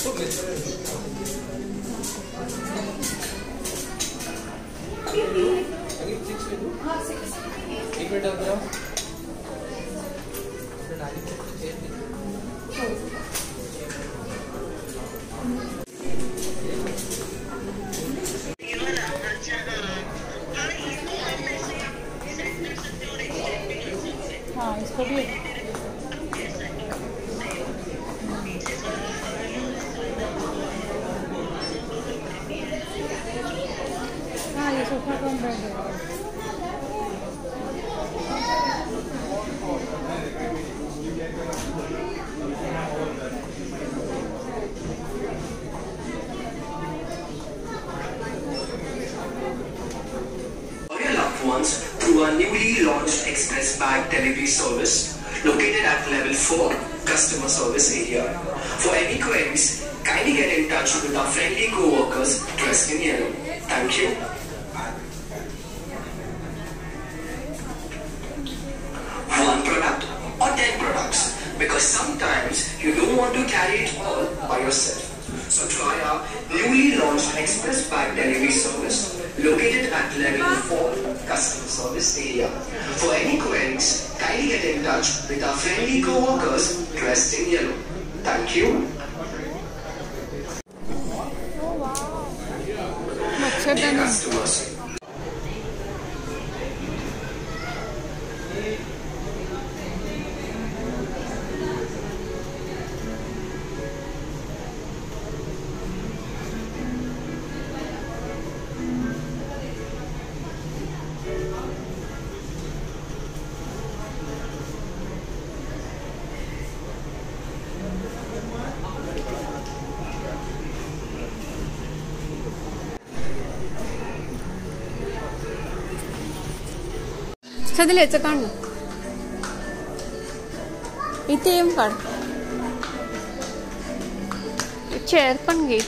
हाँ इसको भी हाँ ये सोफा कम बैठ गया through our newly launched Express Bag Delivery Service located at level 4 customer service area. For any queries, kindly get in touch with our friendly co-workers dressed in yellow. Thank you. One product or 10 products, because sometimes you don't want to carry it all by yourself. So try our newly launched Express Bag Delivery Service located at level 4 customer service area. For any queries, kindly get in touch with our friendly co-workers dressed in yellow. Thank you. Oh wow. Dear customers, सध्या याचं काढ ना इथे येऊन काढ chair पण घे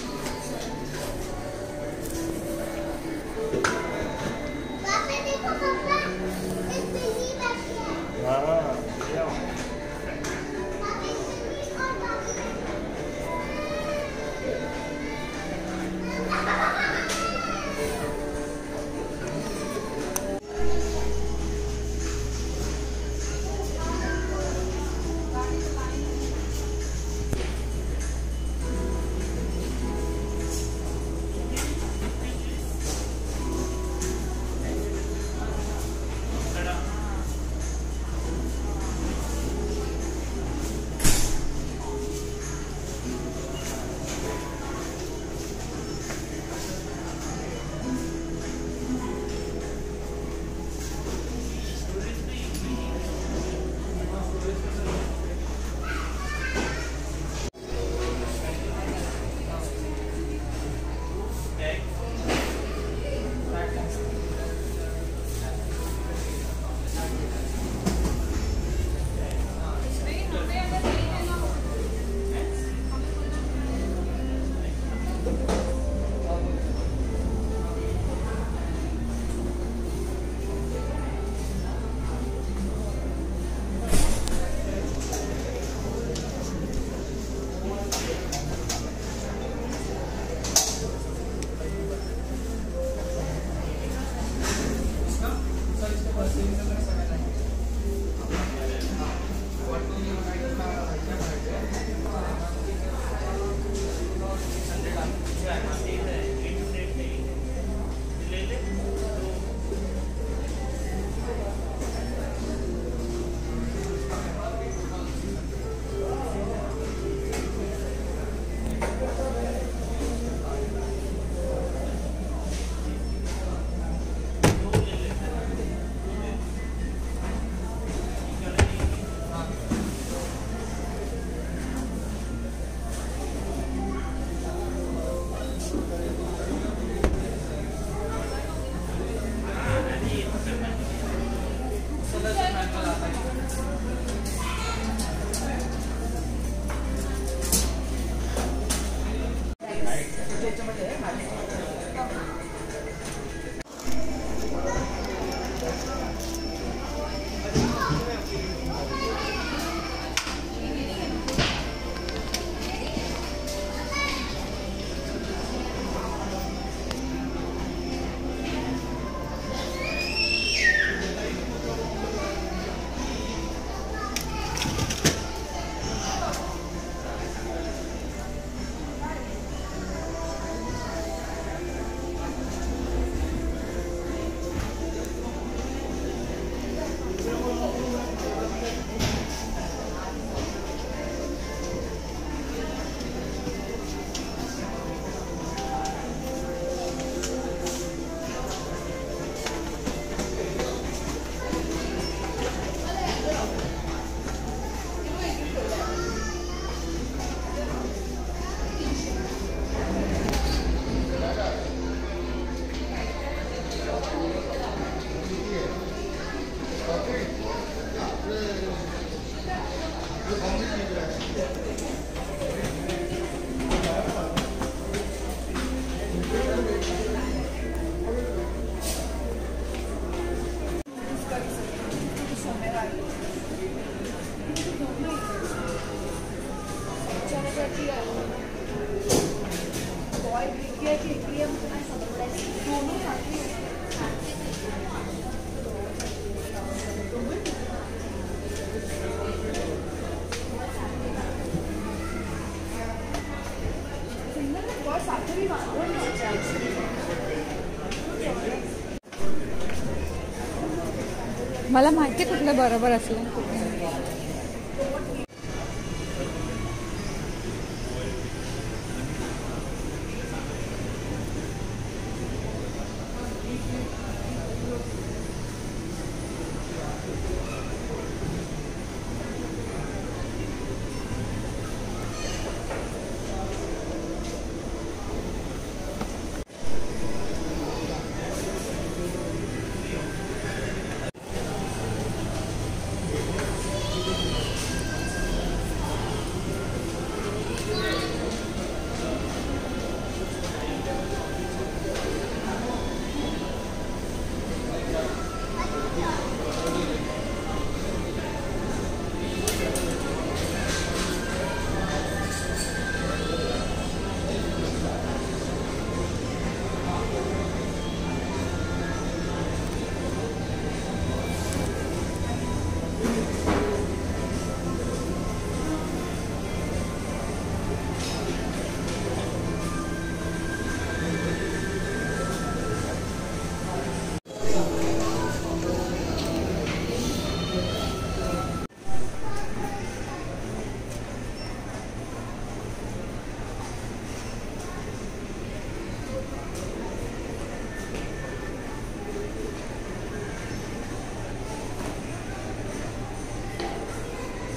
मला माहिती आहे कुठलं बरोबर असलं.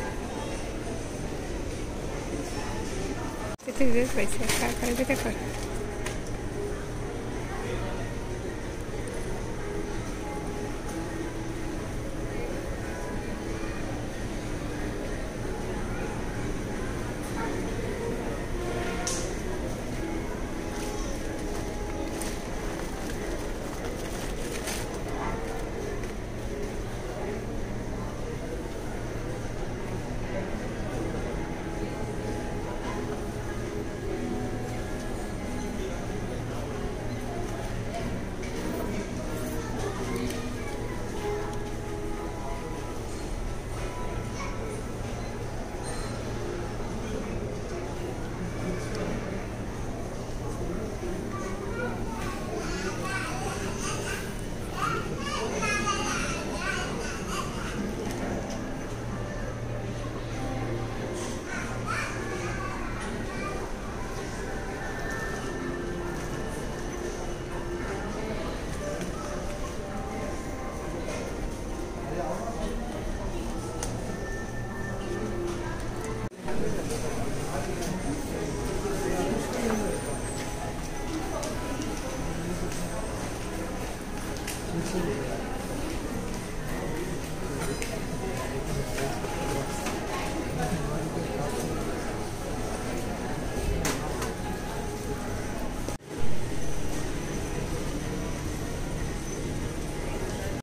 तिथे पैसे काय करायचे ते कर.